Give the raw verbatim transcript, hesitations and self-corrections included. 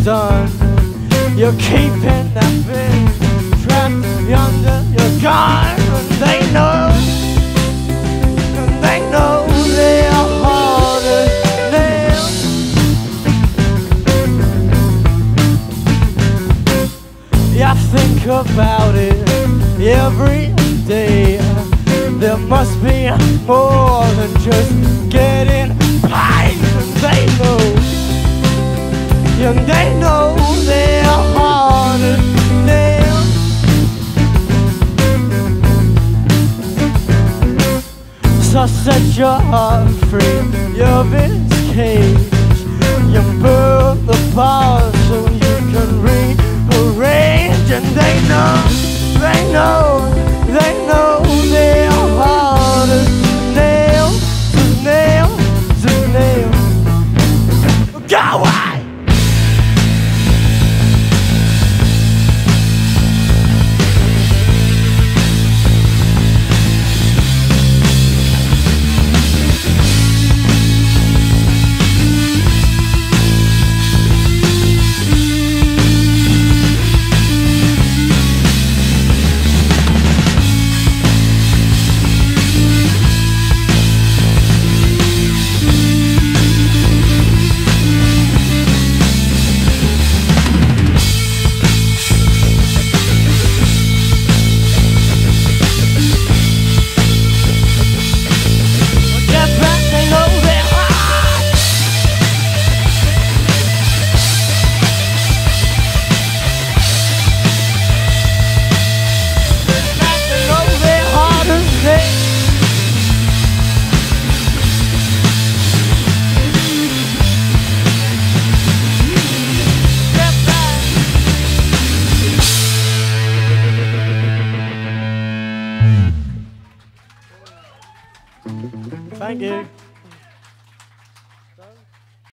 done. You're keeping that thing trapped under your gun. And they know, and they know they are hard as nails. Yeah, I think about it every day. There must be more than just getting paid. And they know, and they know they're hard as nails. So set your heart free, you're this cage. You burn the bars so you can rearrange. And they know, they know, they know they're hard as nails, as nails, as nails. Go away! Thank you.